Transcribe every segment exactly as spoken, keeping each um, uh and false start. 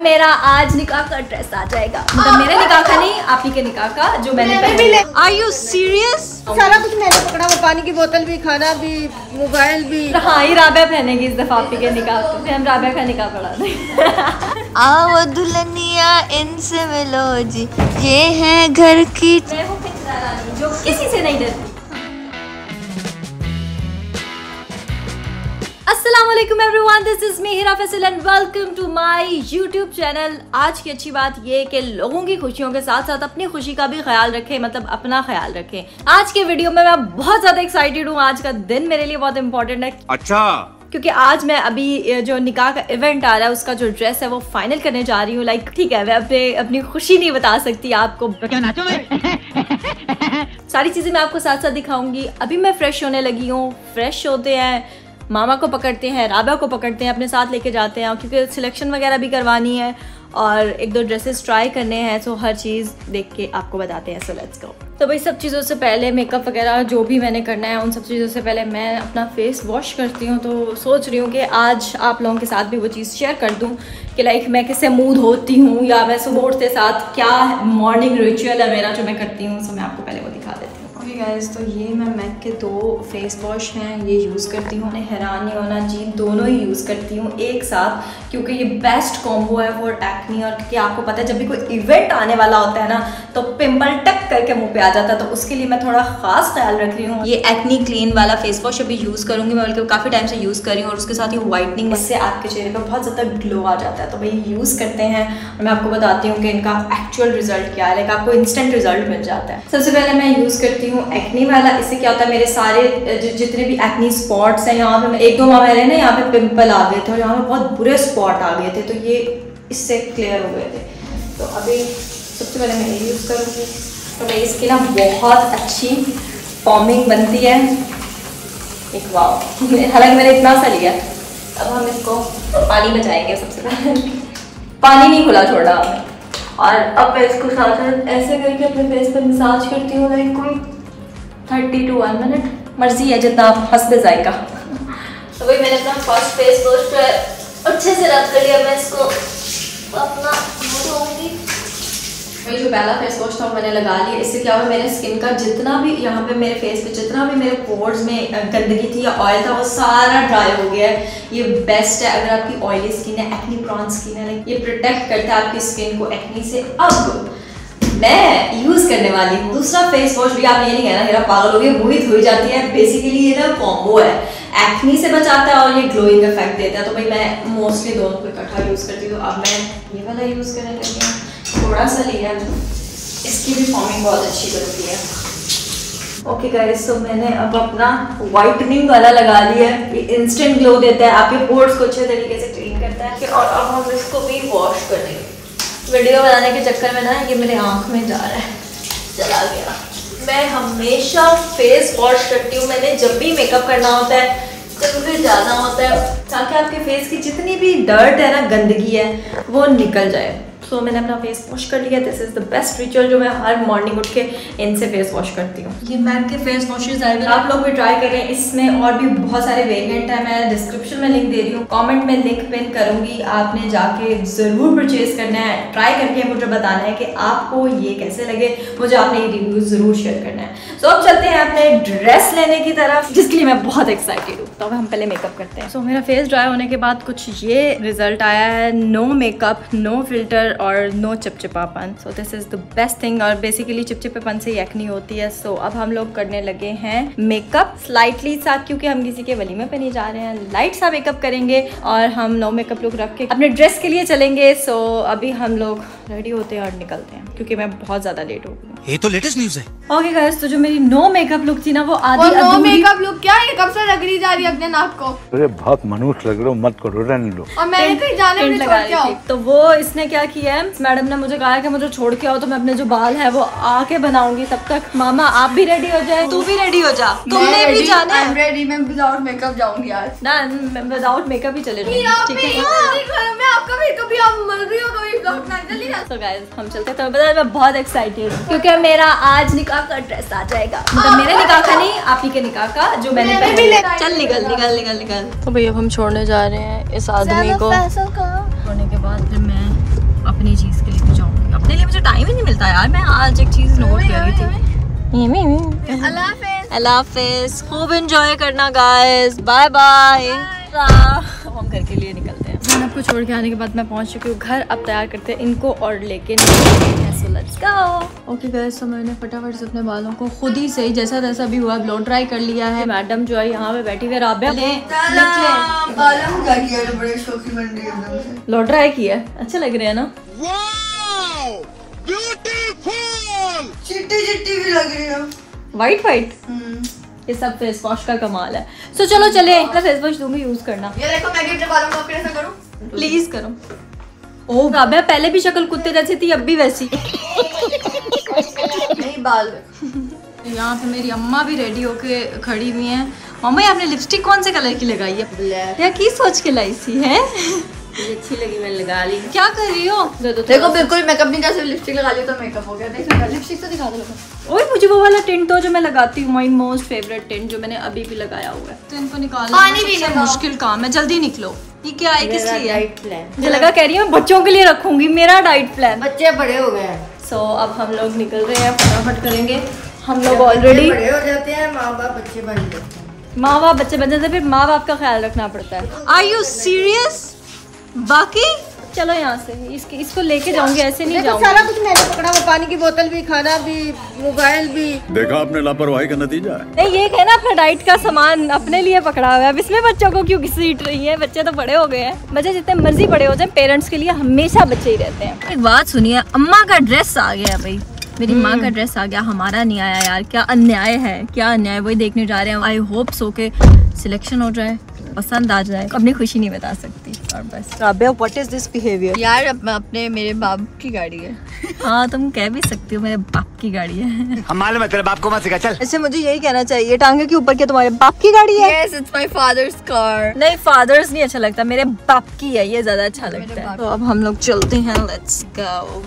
मेरा आज निकाह का ड्रेस आ जाएगा, मतलब मेरे निकाह का नहीं, आप ही के निकाह का जो मैंने पहना। Are you serious? सारा कुछ मैंने पकड़ा हुआ, पानी की बोतल भी, खाना भी, मोबाइल भी। हाँ ही राबिया पहनेगी इस दफा आप ही के निकाह को, फिर हम राबिया का निकाह पढ़ा दें। आओ दुल्हनिया इनसे मिलो जी, ये है घर की। मैं हूँ फिक्रा रानी जो किसी से नहीं डरती। अस्सलामुअलैकुम everyone, this is me Hira Faisal and welcome to my YouTube channel. आज की अच्छी बात ये कि लोगों की खुशियों के साथ साथ अपनी खुशी का भी ख्याल रखें, मतलब अपना ख्याल रखें। आज के वीडियो में मैं बहुत ज्यादा एक्साइटेड हूँ। आज का दिन मेरे लिए बहुत इंपॉर्टेंट है। अच्छा, क्योंकि आज मैं अभी जो निकाह का इवेंट आ रहा है उसका जो ड्रेस है वो फाइनल करने जा रही हूँ। लाइक ठीक है, मैं अपने अपनी खुशी नहीं बता सकती आपको, तो क्या नाचो मैं? सारी चीजें मैं आपको साथ साथ दिखाऊंगी। अभी मैं फ्रेश होने लगी हूँ। फ्रेश होते हैं, मामा को पकड़ते हैं, राबिया को पकड़ते हैं, अपने साथ लेके जाते हैं क्योंकि सिलेक्शन वगैरह भी करवानी है और एक दो ड्रेसेस ट्राई करने हैं। तो हर चीज़ देख के आपको बताते हैं। So let's go. तो भाई सब चीज़ों से पहले मेकअप वगैरह जो भी मैंने करना है उन सब चीज़ों से पहले मैं अपना फेस वॉश करती हूँ। तो सोच रही हूँ कि आज आप लोगों के साथ भी वो चीज़ शेयर कर दूँ कि लाइक मैं किससे मूड होती हूँ या मैं सुबह उठते साथ क्या मॉर्निंग रिचुअल है मेरा जो मैं करती हूँ। सो मैं आपको पहले वो दिखा देती हूँ। ओके गाइस, तो ये मैं मैक के दो फेस वॉश हैं, ये यूज़ करती हूँ। हैरान नहीं होना जी, दोनों ही यूज़ करती हूँ एक साथ क्योंकि ये बेस्ट कॉम्बो है फॉर एक्नी। और क्योंकि आपको पता है जब भी कोई इवेंट आने वाला होता है ना तो पिंपल टक करके मुंह पे आ जाता है, तो उसके लिए मैं थोड़ा खास ख्याल रख रही हूँ। ये एक्नी क्लीन वाला फेस वॉश अभी यूज़ करूँगी मैं, बल्कि काफ़ी टाइम से यूज़ कर रही हूँ। और उसके साथ ही वाइटनिंग, इससे आपके चेहरे पर बहुत ज़्यादा ग्लो आ जाता है। तो भाई यूज़ करते हैं और मैं आपको बताती हूँ कि इनका एक्चुअल रिजल्ट क्या है। लाइक आपको इंस्टेंट रिजल्ट मिल जाता है। सबसे पहले मैं यूज़ करती हूँ एक्नी वाला। इससे क्या होता है, मेरे सारे जितने भी एक्नी स्पॉट्स हैं, यहाँ पे एक दो माह पहले ना यहाँ पे पिंपल आ गए थे और यहाँ पे बहुत बुरे स्पॉट आ गए थे, तो ये इससे क्लियर हो गए थे। तो अभी सबसे पहले मैं ये यूज़ करूँगी। तो भाई इसकी ना बहुत अच्छी फॉर्मिंग बनती है। एक वाव, हालांकि मैंने इतना सा लिया। अब हम इसको पानी बचाएंगे। सबसे पहले पानी नहीं खुला छोड़ा हमें। और अब मैं इसको साथ साथ ऐसे करके अपने फेस पर मसाज करती हूँ। लाइक कोई थर्टी टू वन मिनट, मर्जी है जितना आप हंसते जाएगा। तो भाई मैंने अपना फर्स्ट फेस वॉश पे अच्छे से रब कर लिया। मैं इसको अपना धोऊंगी। भाई जो पहला फेस वॉश था मैंने लगा लिया। इससे क्या हुआ, मेरे स्किन का जितना भी यहाँ पे मेरे फेस पे जितना भी मेरे पोर्स में गंदगी थी या ऑयल था वो सारा ड्राई हो गया है। ये बेस्ट है अगर आपकी ऑयली स्किन है, एक्नी प्रॉन स्किन है। ये प्रोटेक्ट करता है आपकी स्किन को एक्नी से। अब मैं यूज करने वाली हूँ दूसरा फेस वॉश। भी आप ये नहीं कहना मेरा पागल हो गया, वही धोई जाती है। बेसिकली ये ना कॉम्बो है, एक्नी से बचाता है और ये ग्लोइंग इफेक्ट देता है। तो भाई मैं मोस्टली दोनों को इकट्ठा यूज करती हूँ। अब मैं ये वाला यूज करने लगी हूँ। थोड़ा सा लिया, इसकी भी फॉर्मिंग बहुत अच्छी करती है। ओके गाइस, तो मैंने अब अपना वाइटनिंग वाला लगा लिया है। ये इंस्टेंट ग्लो देता है, आपके पोर्स को अच्छे तरीके से क्लीन करता है। और अब हम इसको भी वॉश कर देंगे। वीडियो बनाने के चक्कर में ना ये मेरे आँख में जा रहा है, चला गया। मैं हमेशा फेस वॉश करती हूँ। मैंने जब भी मेकअप करना होता है, जब मुझे जाना होता है, ताकि आपके फेस की जितनी भी डर्ट है ना, गंदगी है, वो निकल जाए। सो so, मैंने अपना फेस वॉश कर लिया। This is the best ritual जो मैं हर मॉर्निंग उठ के इनसे फेस वॉश करती हूँ। ये मैक के फेस वॉशेज आए हुए, आप लोग भी ट्राई करें। इसमें और भी बहुत सारे वेरिएंट है, मैं डिस्क्रिप्शन में लिंक दे रही हूँ, कमेंट में लिंक पिन करूंगी। आपने जाके जरूर परचेज करना है, ट्राई करके मुझे बताना है कि आपको ये कैसे लगे। मुझे आपने ये रिव्यू जरूर शेयर करना है। सो so, अब चलते हैं अपने ड्रेस लेने की तरफ, जिसके लिए मैं बहुत एक्साइटेड हूँ। तो अब हम पहले मेकअप करते हैं। सो so, मेरा फेस ड्राई होने के बाद कुछ ये रिजल्ट आया है। नो मेकअप, नो फिल्टर और नो चिपचिपापन। So this is the best thing. और बेसिकली चिपचिपेपन से एक्नी होती है। सो so, अब हम लोग करने लगे हैं मेकअप स्लाइटली सा, क्योंकि हम किसी के वलीमे पे नहीं जा रहे हैं। लाइट सा मेकअप करेंगे और हम नो मेकअप लुक रख के अपने ड्रेस के लिए चलेंगे। सो so, अभी हम लोग रेडी होते हैं और निकलते हैं क्योंकि मैं बहुत ज्यादा लेट हो गई। ये तो लेटेस्ट न्यूज़ है। ओके गाइस, तो जो मेरी नो मेकअप लुक थी ना वो आधी वो नो मेकअप लुक क्या, ये कब से रगड़ी जा रही है अपने नाक को? अरे बहुत मनुष्य लग रहे हो, मत करो, रहने लो। और मैंने कहीं जाने में छोड़ के आओ। तो वो इसने क्या किया है, मैडम ने मुझे कहा है कि मुझे छोड़ के आओ, तो मैं अपने जो बाल है वो आके बनाऊंगी। तब तक मामा आप भी रेडी हो जाए, तू भी रेडी हो जा, तुमने भी जाना है। रेडी, मैं विदाउट मेकअप जाऊंगी आज। ना विदाउट मेकअप ही चले जाएंगे, ठीक है? मैं आपका भी कभी आप मर रही हो, कभी ब्लॉग ना जल्दी जा। तो गाइस हम चलते हैं। तो बता मैं बहुत एक्साइटेड हूँ क्योंकि मेरा आज निकाह का ड्रेस आ जाएगा, मतलब मेरे निकाह का नहीं, आप ही के निकाह का जो मैंने पहना। चल निकल निकल निकल निकल। तो भैया हम छोड़ने जा रहे हैं इस आदमी को। छोड़ने के बाद फिर मैं मिलता है यार। मैं आज एक चीज नोट कर रही थी। अल्लाह हाफिज, खूब एंजॉय करना गाइस, बाय बाय। हम घर के लिए निकलते हैं। जैनब को छोड़ के आने के बाद मैं पहुंच चुकी हूँ घर। अब तैयार करते हैं इनको और लेके so let's go. Okay guys, तो मैंने फटाफट से अपने बालों को खुद ही सही जैसा तैसा भी हुआ ब्लो ड्राई कर लिया है। मैडम जो है यहाँ पे बैठी हुई, राबिया ब्लो ड्राई किया, अच्छे लग रहे हैं ना? चिट्टी चिट्टी भी लग रही है, वाइट वाइट। ये सब फेस वॉश का कमाल है। सो so, चलो चले, मैं फेस वॉश दूंगी, यूज करना। ये देखो मैं गिफ्ट बालों को फिर ऐसा करूं, प्लीज करो। ओ राबिया, पहले भी शक्ल कुत्ते जैसी थी, अब भी वैसी। नहीं बाल। यहाँ पे मेरी अम्मा भी रेडी होके खड़ी हुई हैं। मम्मा ये आपने लिपस्टिक कौन से कलर की लगाई है? ब्लैक। या की सोच के लाई सी है? ये अच्छी लगी, मैंने लगा ली। क्या कर रही हो? देखो बिल्कुल मेकअप नहीं, जैसे लिपस्टिक लगा ली तो मेकअप हो गया। देखो लिपस्टिक तो दिखा दो। ओए मुझे वो वाला टिंट दो जो मैं लगाती हूँ, माय मोस्ट फेवरेट टिंट जो मैंने अभी भी लगाया हुआ है। तो इनको निकालना पानी पीने का मुश्किल काम है, जल्दी निकलो। ये क्या है, किस लिए? Diet plan. मुझे लगा कह रही हूँ बच्चों के लिए रखूंगी मेरा डाइट प्लान। बच्चे बड़े हो गए हैं। सो so, अब हम लोग निकल रहे हैं, फटाफट करेंगे। हम लोग ऑलरेडी बड़े हो जाते हैं, माँ बाप बच्चे बन जाते हैं। माँ बाप बच्चे बन जाते हैं, फिर माँ बाप का ख्याल रखना पड़ता है। Are you serious? बाकी चलो यहाँ से इसकी इसको लेके जाऊंगी, ऐसे नहीं जाऊंगी। सारा कुछ मैंने पकड़ा हुआ, पानी की बोतल भी, खाना भी, मोबाइल भी। देखा आपने लापरवाही का नतीजा है। नहीं ये है ना, अपना डाइट का सामान अपने लिए पकड़ा हुआ है। अब इसमें बच्चों को क्यों घसीट रही है? बच्चे तो बड़े हो गए हैं। बच्चे जितने मर्जी बड़े हो जाए, पेरेंट्स के लिए हमेशा बच्चे ही रहते हैं। एक बात सुनिए, अम्मा का ड्रेस आ गया भाई, मेरी माँ का ड्रेस आ गया, हमारा नहीं आया यार। क्या अन्याय है, क्या अन्याय, वही देखने जा रहे हैं। आई होप सो के सिलेक्शन हो जाए, पसंद आ जाए। अपनी खुशी नहीं बता सकती और बस। Rabia, what is this behaviour? यार अपने मेरे बाप की गाड़ी है। हाँ तुम कह भी सकती हो मेरे बाप की गाड़ी है। हम मालूम है तेरे बाप को मत सिखा, चल। ऐसे मुझे यही कहना चाहिए, टांगे के ऊपर क्या तुम्हारे बाप की गाड़ी है? Yes, it's my father's car. नहीं फादर्स नहीं अच्छा लगता, मेरे बाप की है, ये ज्यादा अच्छा लगता है। तो अब हम लोग चलते हैं, लेट्स गो।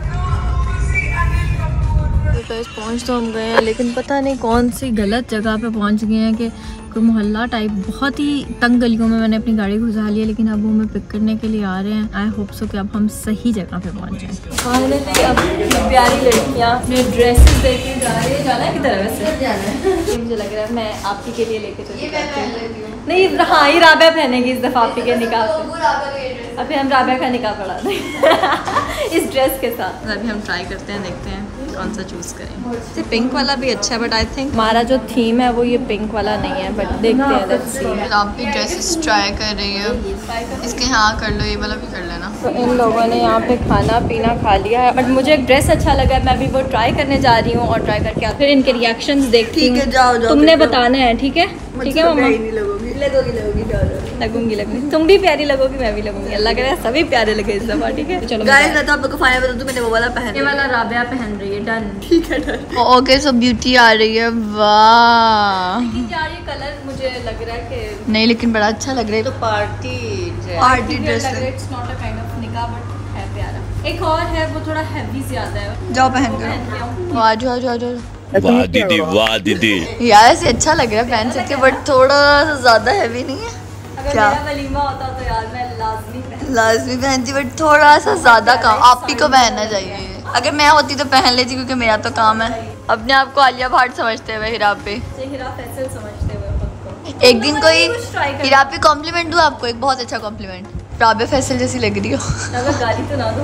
पहुंच तो हम गए हैं, लेकिन पता नहीं कौन सी गलत जगह पे पहुंच गए हैं कि कोई मोहल्ला टाइप, बहुत ही तंग गलियों में मैंने अपनी गाड़ी घुसा ली है। लेकिन अब वो हमें पिक करने के लिए आ रहे हैं। आई होप सो कि अब हम सही जगह पे पहुंच जाएं। फाइनली अब प्यारी लड़कियां अपने ड्रेसेस देख के जा रही है। जाना है किधर है वैसे? जाना है। मुझे लग रहा है मैं आपकी के लिए लेके चलती हूँ। नहीं हाँ, ये राबिया पहनेगी इस दफा आपी के निकाह पे। अभी हम राबिया का निकाह पढ़ा दें इस ड्रेस के साथ। अभी हम ट्राई करते हैं, देखते हैं कौन सा चूज करें। पिंक वाला भी अच्छा है, बट आई थिंक हमारा जो थीम है वो ये पिंक वाला नहीं है, बट देखते हैं, लेट्स सी। आप भी ड्रेसेस ट्राई कर रही है, इसके हाँ कर लो, ये वाला भी कर लेना। तो इन लोगों ने यहाँ पे खाना पीना खा लिया है, बट मुझे एक ड्रेस अच्छा लगा है, मैं भी वो ट्राई करने जा रही हूँ और ट्राई करके फिर इनके रिएक्शंस देखती हूँ। तुमने बताना है, ठीक है? ठीक है मम्मा, लगूंगी लगूंगी, तुम भी प्यारी लगोगी, मैं भी लगूंगी। अल्लाह करे सभी प्यारे लगे इस दफा, ठीक है? चलो गाइस मैं तो आप लोग को फाइनल बता दूं, मैंने वो वाला पहन ये वाला राबिया पहन रही है, डन, ठीक है डन। ओके सो ब्यूटी आ रही है, वाह। लेकिन यार ये कलर मुझे लग रहा है कि नहीं लेकिन बड़ा अच्छा लग रहा है। तो पार्टी पार्टी ड्रेस लग रहा है, it's not a kind of निकाह बट है प्यारा। एक और है वो थोड़ा हैवी ज्यादा है, जाओ पहन पहन कर के आऊं। वाह, जाओ जाओ जाओ। वाह दीदी, वाह दीदी। यार ऐसे अच्छा लग रहा है पहन सकते, बट थोड़ा सा ज्यादा हैवी नहीं है अगर क्या? मेरा वलीमा होता तो यार मैं लाजमी पहन। लाजमी पहनती, बट थोड़ा सा ज्यादा काम आप ही को पहनना चाहिए। अगर मैं होती तो पहन लेती, क्योंकि मेरा तो काम है। अपने आप को आलिया भट्ट समझते हुए हिरा पे, हिरा फैसल समझते हुए खुद को। एक दिन कोई कुछ try करना। हिरा पे कॉम्प्लीमेंट दूँ आपको, एक बहुत अच्छा कॉम्प्लीमेंट। राबिया फैसल जैसी लग रही हो। अगर गाली तो ना दो।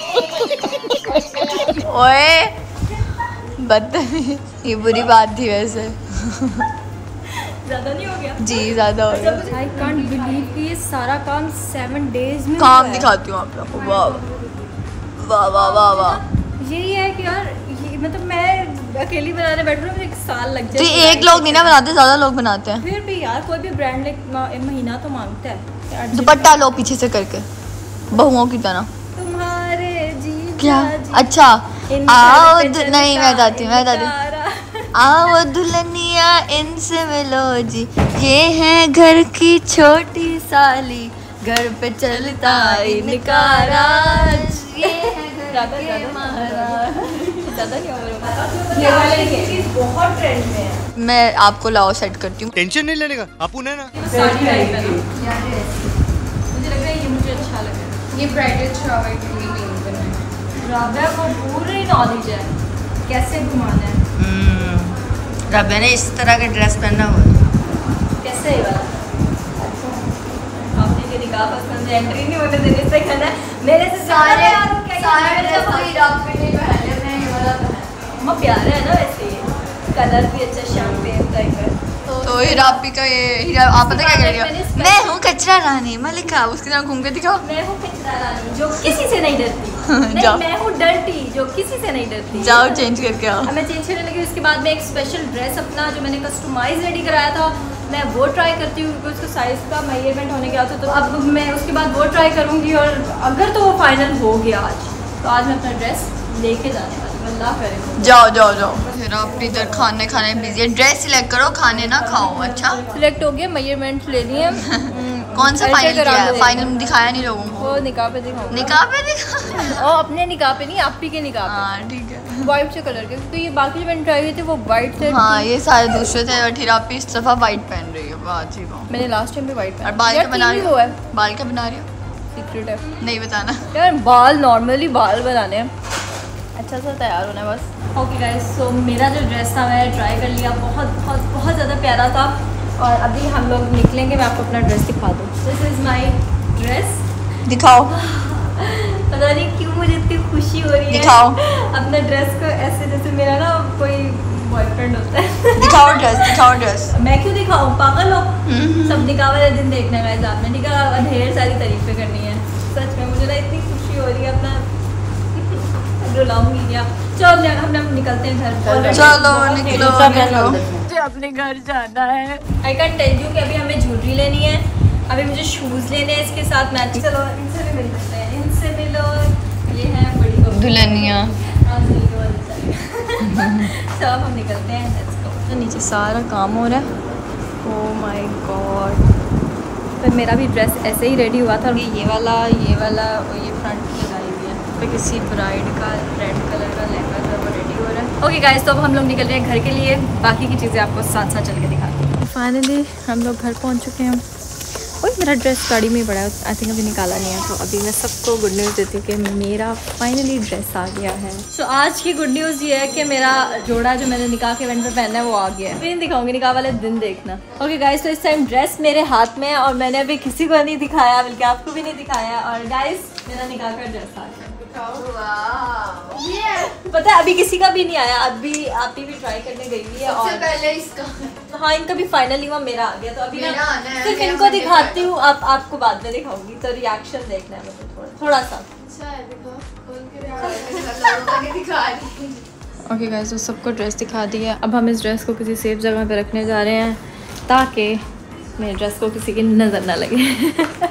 ओए बदतमीज, ये बुरी बात थी वैसे। ज्यादा नहीं हो गया? जी ज्यादा हो गया। आई कांट बिलीव कि ये सारा काम सेवन डेज में काम हुआ है। दिखाती हूँ आप लोग को। वाह वाह वाह वाह वाह। यही है कि यार ये मतलब मैं अकेली बनाने बैठ रही हूँ, एक साल लग तो जाए। ये एक लोग नहीं ना बनाते, ज्यादा लोग बनाते हैं। फिर भी यार कोई भी ब्रांड एक महीना तो मांगता है यार। दुपट्टा लो पीछे से करके, बहुओं की तरह। तुम्हारे जी क्या? अच्छा आओ दु- नहीं मैं बताती हूँ, मैं बताती हूँ। आओ दुल्हनिया इनसे मिलो जी, ये है घर की छोटी साली, घर पे चलता इनका राज, ये है घर के महाराज। ज्यादा नहीं हो ये वाले ये चीज बहुत ट्रेंड में है। मैं आपको लाओ सेट करती हूँ। टेंशन नहीं लेने का, आप उन्हें ना साड़ी टाइप है ना, मुझे लग रहा है ये मुझे अच्छा लग रहा है। ये ब्राइडल शॉवर के लिए भी यूज करना है। राबिया को पूरी नॉलेज है कैसे घुमाना है। राबिया ने इस तरह का ड्रेस पहना हुआ है। कैसे है वाला? अच्छा आपने के निकाह पसंद है, एंट्री नहीं होने देने से कहना है मेरे से सारे सारे सारे ड्रेस वही राबिया ने पहने हैं, ये वाला पहना है। मम्मा प्यारा है ना वैसे, कलर भी अच्छा शैम्पेन टाइप है। तो हीरा आपी का ये हीरा आप पता क्या कह रही हो? मैं हूँ कचरा रानी मलिका, उसकी तरह घूम के दिखाओ। मैं हूँ कचरा रानी जो किसी से नहीं डरती। नहीं, मैं हूँ डर्टी जो किसी से नहीं डरती। जाओ चेंज करके आओ। अब मैं चेंज करने लगी, उसके बाद में एक स्पेशल ड्रेस अपना जो मैंने कस्टमाइज रेडी कराया था मैं वो ट्राई करती हूँ क्योंकि उसका साइज़ का मेजरमेंट होने गया था। तो अब मैं उसके बाद वो ट्राई करूँगी और अगर तो वो फाइनल हो गया आज तो आज मैं अपना ड्रेस लेके जाने वाली हूँ। अल्लाह करे। जाओ जाओ जाओ। फिर आप इधर खाने खाने बिजी है। ड्रेस सिलेक्ट करो, खाने ना खाओ। अच्छा सिलेक्ट हो गया, मेजरमेंट ले लिए। कौन सा फाइनल किया है? फाइनल दिखाया नहीं लोगों को। वो निकाह पे दिखाऊंगा। निकाह पे दिखा और अपने निकाह पे नहीं, आप ही के निकाह पे। हाँ ठीक है। वाइट से कलर के, तो ये बाकी जो मैंने ट्राई की थी वो वाइट से। हाँ ये सारे दूसरे थे और फिर आप इस दफा वाइट पहन रही हो। वाह जी वाह। मैंने लास्ट टाइम भी वाइट और बाल क्या बना रही हो? बाल क्या बना रही हो? सीक्रेट है, नहीं बताना यार। बाल नॉर्मली बाल बनाने हैं, अच्छा सा तैयार होना है बस। ओके गाइस, सो मेरा जो ड्रेस था मैंने ट्राई कर लिया, बहुत बहुत बहुत ज़्यादा प्यारा था। और अभी हम लोग निकलेंगे, मैं आपको अपना ड्रेस दिखा दूँ। This is my dress. दिखाओ। पता नहीं क्यों मुझे इतनी खुशी हो रही है दिखाओ अपना ड्रेस को, ऐसे जैसे मेरा ना कोई बॉयफ्रेंड होता है। दिखाओ ड्रेस, दिखाओ ड्रेस। मैं क्यों दिखाऊँ, पागल हो? सब निकाह वाले दिन देखने का हिसाब में निकाह ढेर सारी तारीफें करनी है। सच में मुझे ना इतनी खुशी हो रही है, अपना रुलाऊंगी क्या। चलो हम लोग निकलते हैं घर। चलो निकलो निकलो। मुझे अपने घर जाना है। आई कैन टेल यू कि अभी हमें ज्वेलरी लेनी है, अभी मुझे शूज़ लेने हैं इसके साथ मैच। चलो इनसे भी मिल सकते हैं, इनसे मिलो। ये है बड़ी दुल्हनिया। सब हम निकलते हैं, लेट्स गो। तो नीचे सारा काम हो रहा है। Oh my god. तो मेरा भी ड्रेस ऐसे ही रेडी हुआ था, ये वाला ये वाला और ये फ्रंट की लगाई हुई है। तो किसी ब्राइड का रेड कलर का लहंगा था वो रेडी हो रहा है। ओके गाइस, तो अब हम लोग निकल रहे हैं घर के लिए। बाकी की चीज़ें आपको साथ साथ चल के दिखाती हूँ। फाइनली हम लोग घर पहुँच चुके हैं। और मेरा ड्रेस गाड़ी में ही पड़ा है, आई थिंक अभी निकाला नहीं है। तो अभी मैं सबको गुड न्यूज़ देती हूँ कि मेरा फाइनली ड्रेस आ गया है। सो so, आज की गुड न्यूज़ ये है कि मेरा जोड़ा जो मैंने निकाह के इवेंट पे पहना है वो आ गया है। फिर दिखाऊंगी, निकाह वाले दिन देखना। ओके गाइस, तो इस टाइम ड्रेस मेरे हाथ में है और मैंने अभी किसी को नहीं दिखाया, बल्कि आपको भी नहीं दिखाया। और गाइस मेरा निकाह का ड्रेस आ गया। पता है अभी किसी का भी नहीं आया, अभी आप ही भी ट्राई करने गई हुई है। और पहले इसका हाँ, इनका भी फाइनली हुआ, मेरा आ गया। तो अभी मेरा आना है, सिर्फ मेरा इनको बर्थडे दिखाती हूँ, आप आपको बाद में दिखाऊंगी। तो रिएक्शन देखना है मुझे थोड़ा थोड़ा सा। ओके गाइस, तो सबको ड्रेस दिखा दी है। अब हम इस ड्रेस को किसी सेफ जगह पे रखने जा रहे हैं ताकि मेरे ड्रेस को किसी की नज़र ना लगे।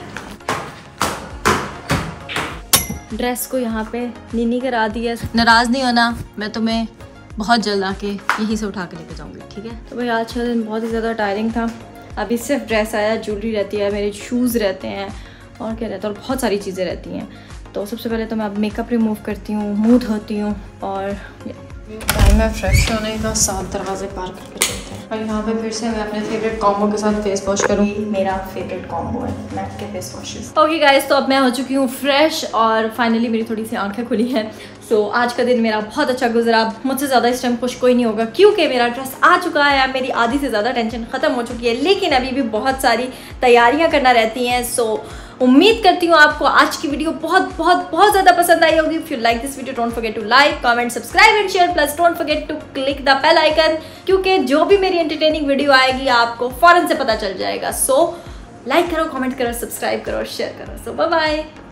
ड्रेस को यहाँ पे नीनी करा दी है। नाराज़ नहीं होना, मैं तुम्हें बहुत जल्द आके यहीं से उठा के लेके जाऊँगी, ठीक है। तो भाई आज का दिन बहुत ही ज़्यादा टायरिंग था। अभी सिर्फ ड्रेस आया, ज्वेलरी रहती है, मेरे शूज़ रहते हैं और क्या रहता है, और बहुत सारी चीज़ें रहती हैं। तो सबसे पहले तो मैं अब मेकअप रिमूव करती हूँ, मुँह धोती हूँ और टाइम है फ्रेश होने का। सात दरवाजे पार करके चलते हैं और यहाँ पे फिर से मैं अपने फेवरेट कॉम्बो के साथ फेस वॉश करूँ। मेरा फेवरेट कॉम्बो है मैक के फेस वॉशेस। ओके गाइस, तो अब मैं हो चुकी हूँ फ्रेश और फाइनली मेरी थोड़ी सी आंखें खुली हैं। सो so, आज का दिन मेरा बहुत अच्छा गुजरा। मुझसे ज़्यादा इस टाइम खुश कोई नहीं होगा क्योंकि मेरा ड्रेस आ चुका है। मेरी आधी से ज़्यादा टेंशन ख़त्म हो चुकी है, लेकिन अभी भी बहुत सारी तैयारियाँ करना रहती हैं। सो so, उम्मीद करती हूँ आपको आज की वीडियो बहुत बहुत बहुत ज़्यादा पसंद आई होगी। If you like this video don't forget to like, comment, subscribe and share, plus don't forget to click the bell icon, क्योंकि जो भी मेरी एंटरटेनिंग वीडियो आएगी आपको फ़ौरन से पता चल जाएगा। सो so, लाइक करो, कमेंट करो, सब्सक्राइब करो और शेयर करो। So bye bye.